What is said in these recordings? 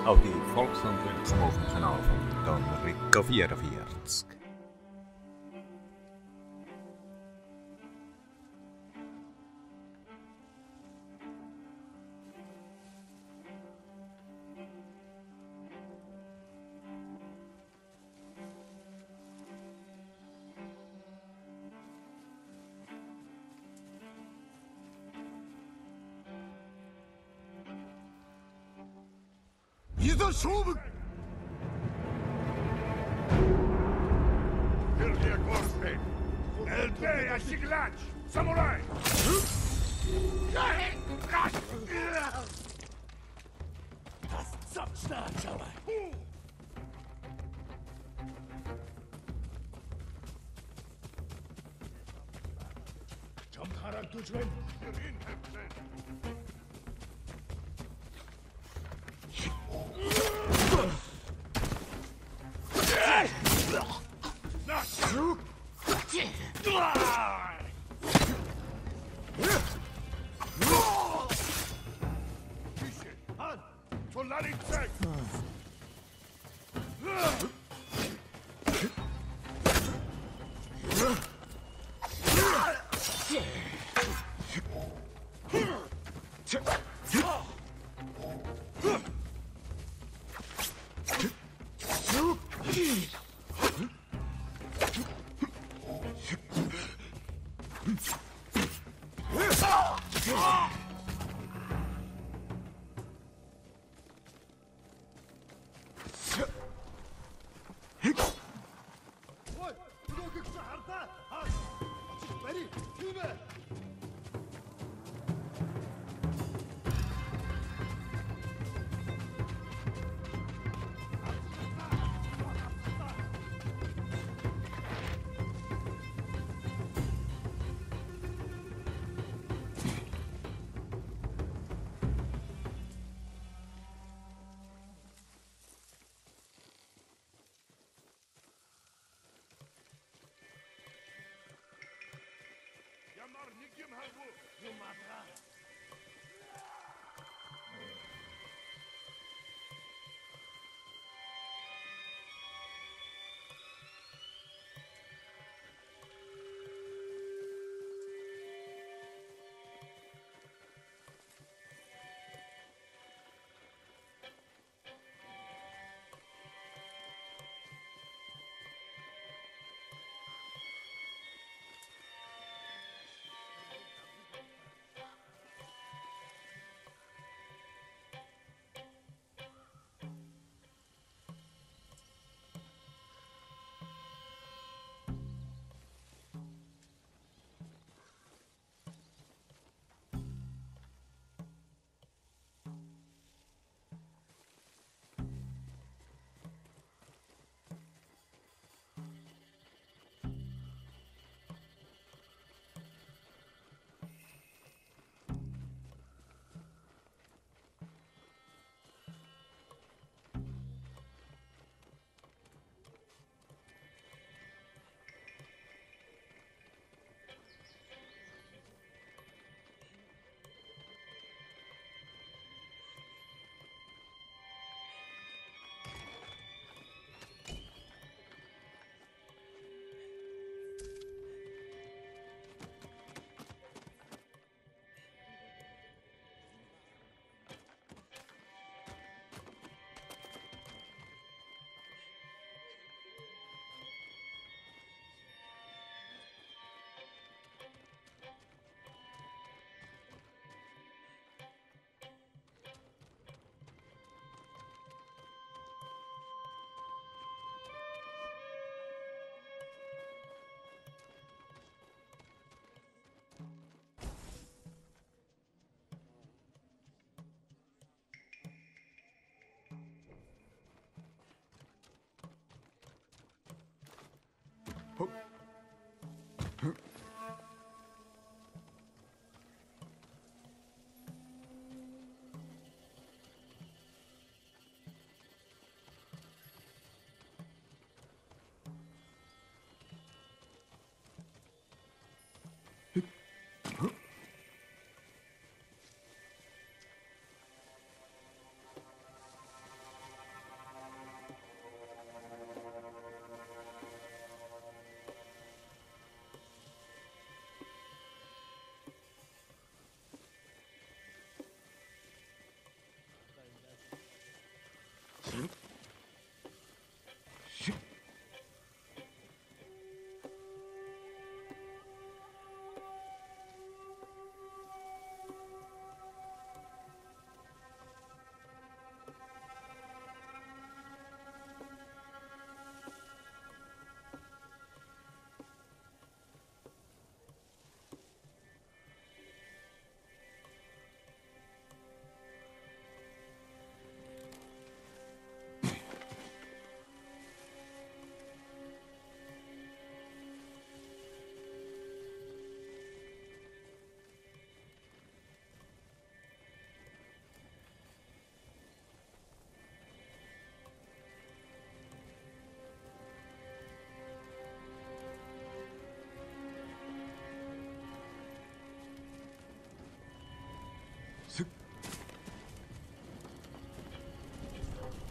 Auch die Volkshandel zum auf dem Kanal von Don Rico 44. Samurai!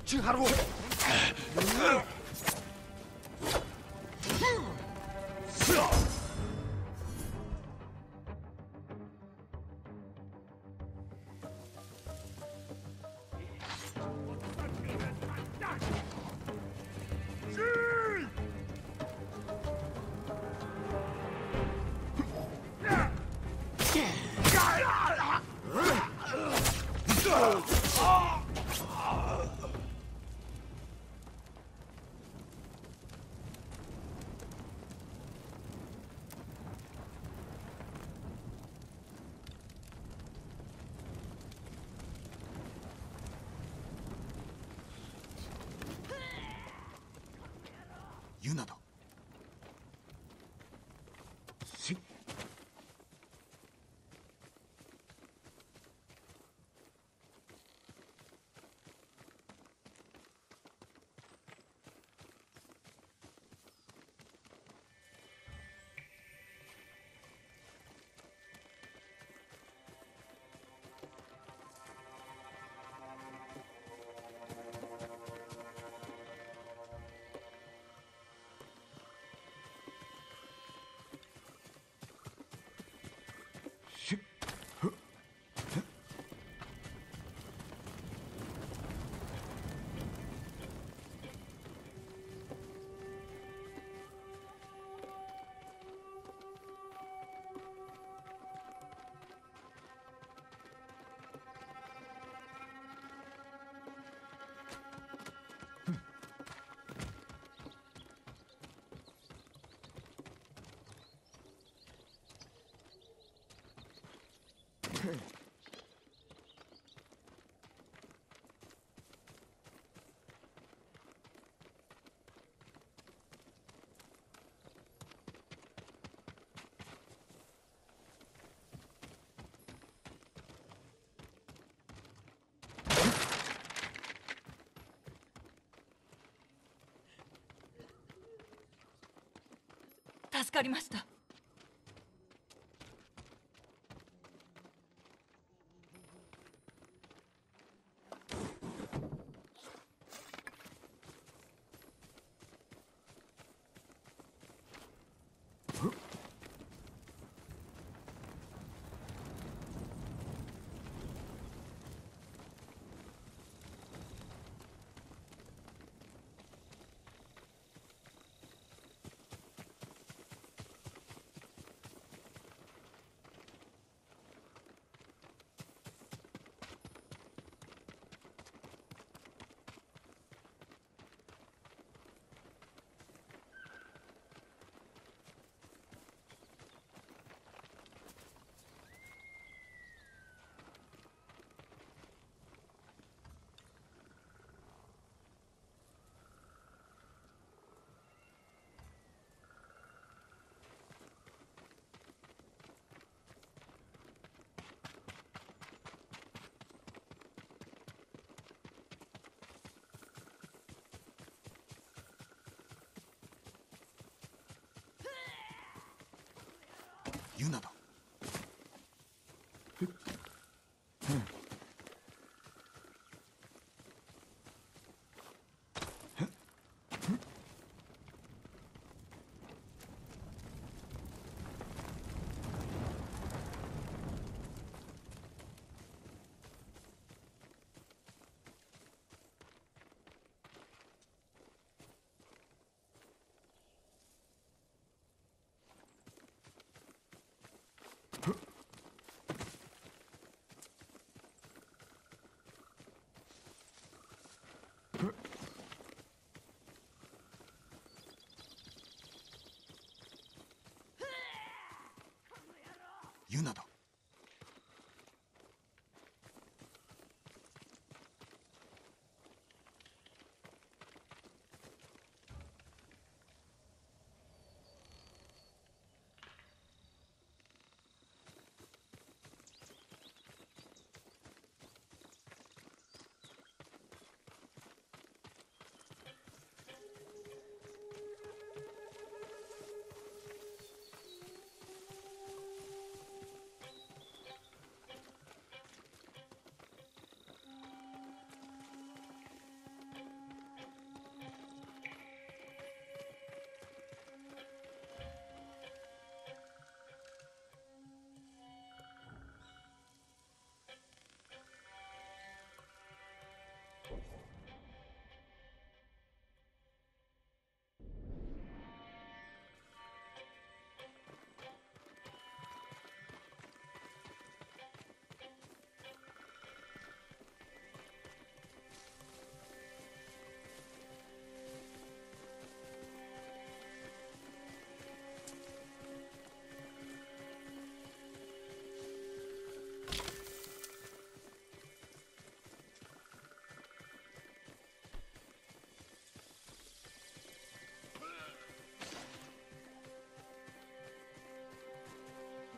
Ciharło!ユナだ。 助かりました。 ユナだ。ユナだ。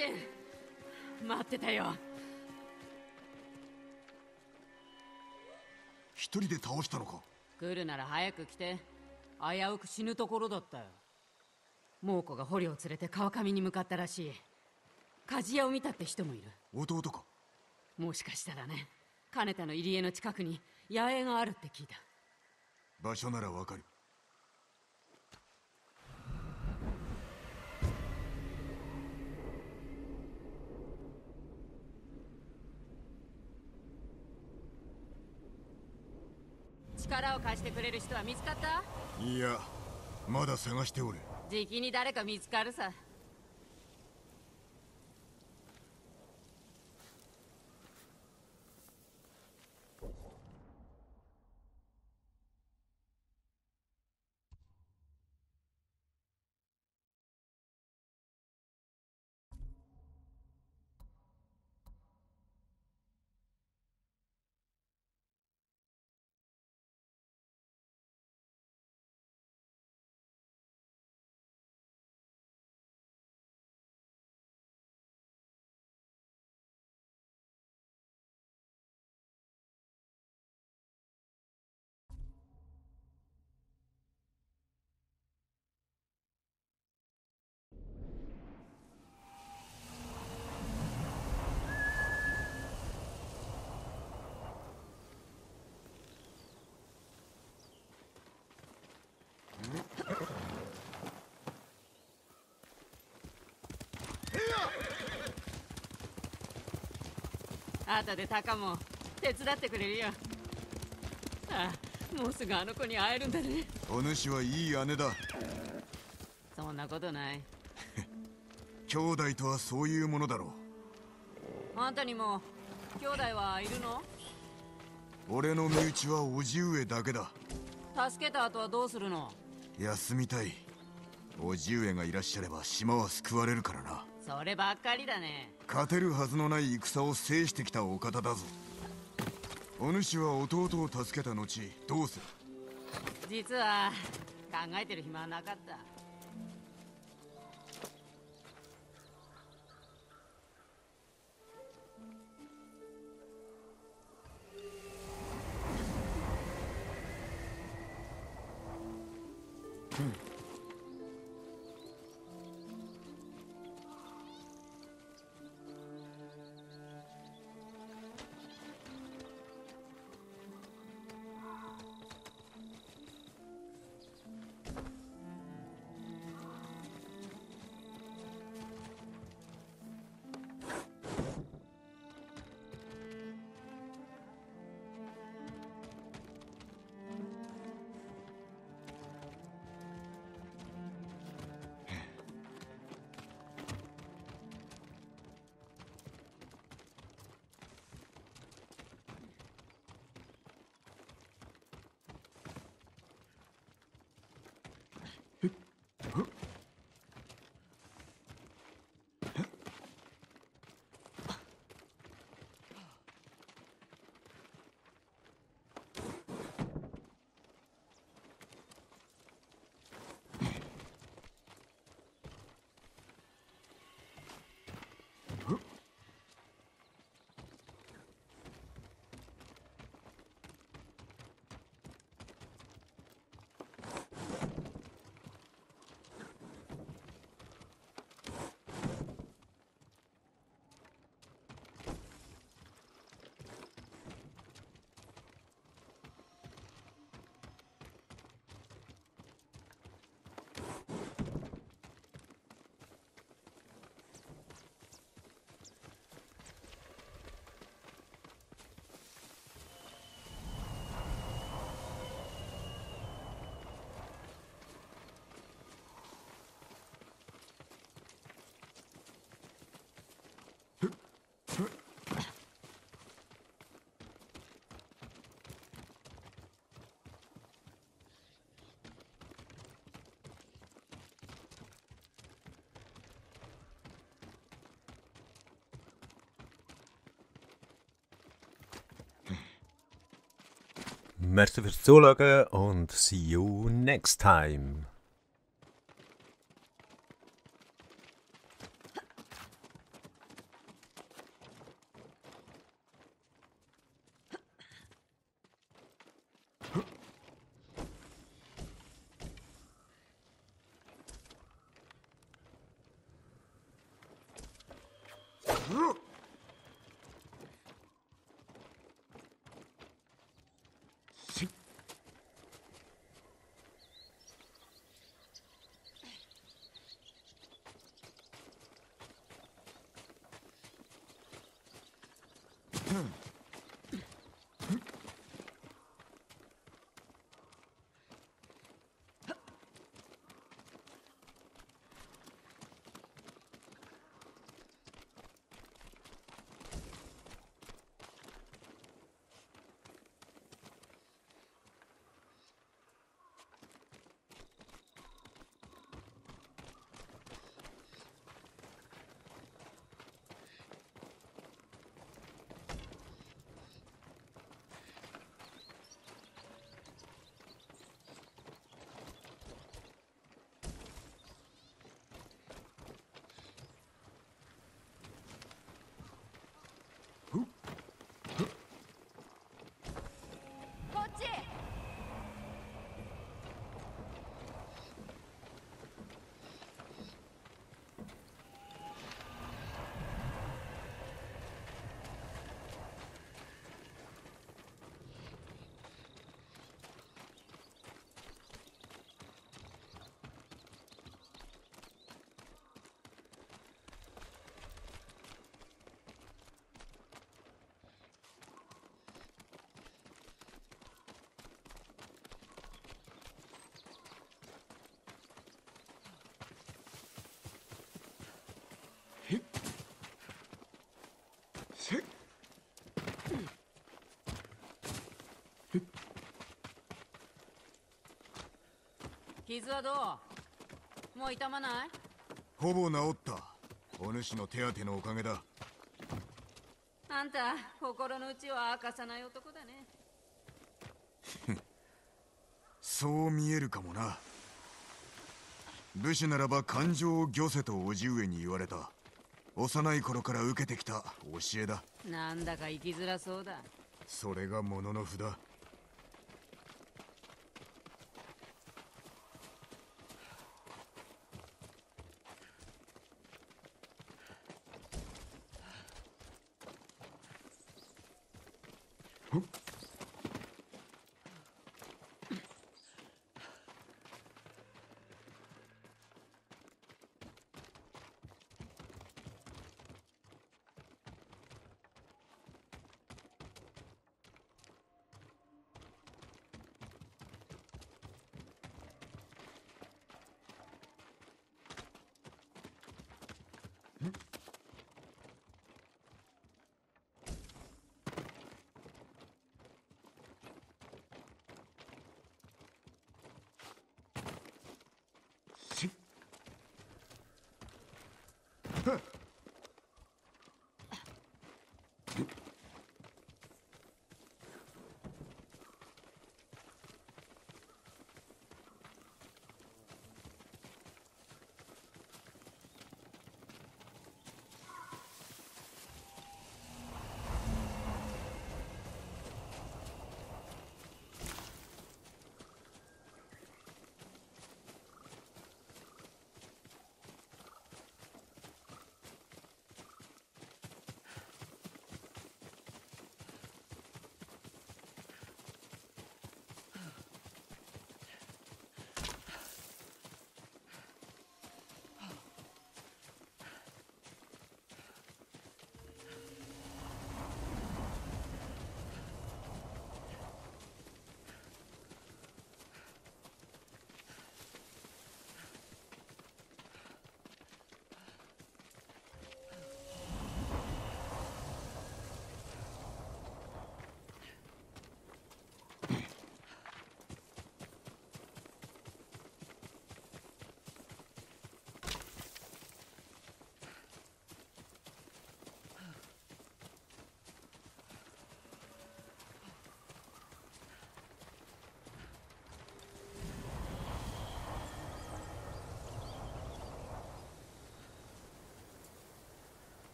チェン、待ってたよ。 一人で倒したのか。 来るなら早く来て。危うく死ぬところだったよ。猛虎が捕虜を連れて川上に向かったらしい。鍛冶屋を見たって人もいる。 弟か。 もしかしたらね。金田の入り江の近くに野営があるって聞いた。 場所ならわかる。 力を貸してくれる人は見つかった？ いや、まだ探しておる。 じきに誰か見つかるさ。後でタカも手伝ってくれるよ。ああ、もうすぐあの子に会えるんだね。 お主はいい姉だ。 そんなことない。 兄弟とはそういうものだろう。あんたにも兄弟はいるの？ 俺の身内は叔父上だけだ。 助けた後はどうするの？ 休みたい。叔父上がいらっしゃれば島は救われるからな。 そればっかりだね。 勝てるはずのない戦を制してきたお方だぞ。お主は弟を助けた後どうする？ 実は考えてる暇はなかった。 Merci fürs Zuschauen und see you next time. こっち。 傷はどう？もう痛まない？ ほぼ治った。お主の手当てのおかげだ。 あんた心の内は明かさない男だね。 そう見えるかもな。武士ならば感情を御せと叔父上に言われた。幼い頃から受けてきた教えだ。 なんだか生きづらそうだ。 それがものの札。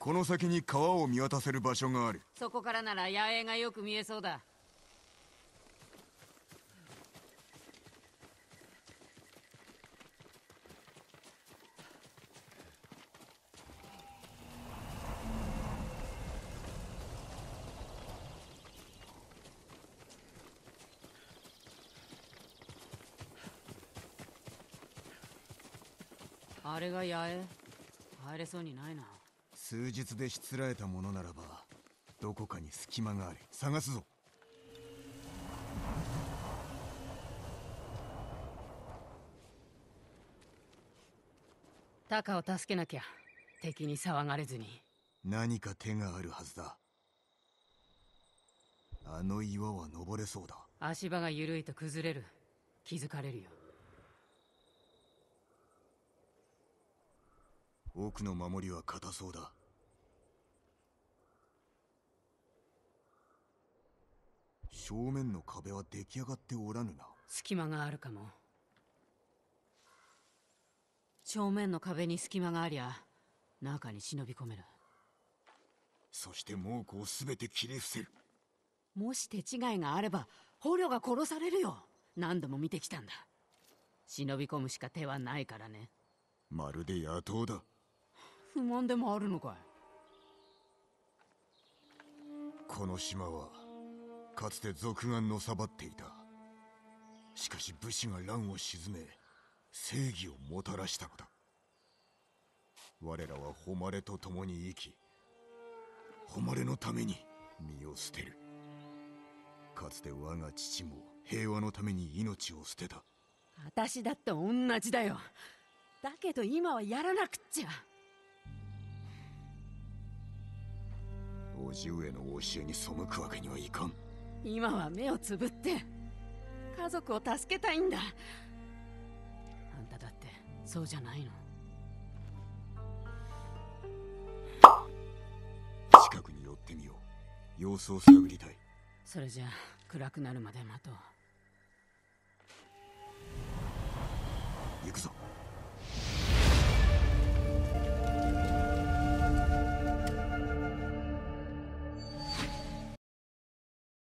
この先に川を見渡せる場所がある。 そこからなら野営がよく見えそうだ。あれが野営？入れそうにないな。 数日でしつらえたものならばどこかに隙間がある。探すぞ。 タカを助けなきゃ。敵に騒がれずに。 何か手があるはずだ。あの岩は登れそうだ。 足場が緩いと崩れる。気づかれるよ。 奥の守りは硬そうだ。正面の壁は出来上がっておらぬな。 隙間があるかも。正面の壁に隙間がありゃ中に忍び込める。 そして猛虎を全て切り伏せる。 もし手違いがあれば捕虜が殺されるよ。何度も見てきたんだ。忍び込むしか手はないからね。 まるで野党だ。 不満でもあるのかい？ この島はかつて賊がのさばっていた。しかし武士が乱を鎮め正義をもたらしたのだ。我らは誉れと共に生き、誉れのために身を捨てる。かつて我が父も平和のために命を捨てた。 私だって同じだよ。だけど今はやらなくっちゃ。 叔父上の教えに背くわけにはいかん。 今は目をつぶって家族を助けたいんだ。あんただってそうじゃないの？ 近くに寄ってみよう。様子を探りたい。 それじゃあ暗くなるまで待とう。 行くぞ。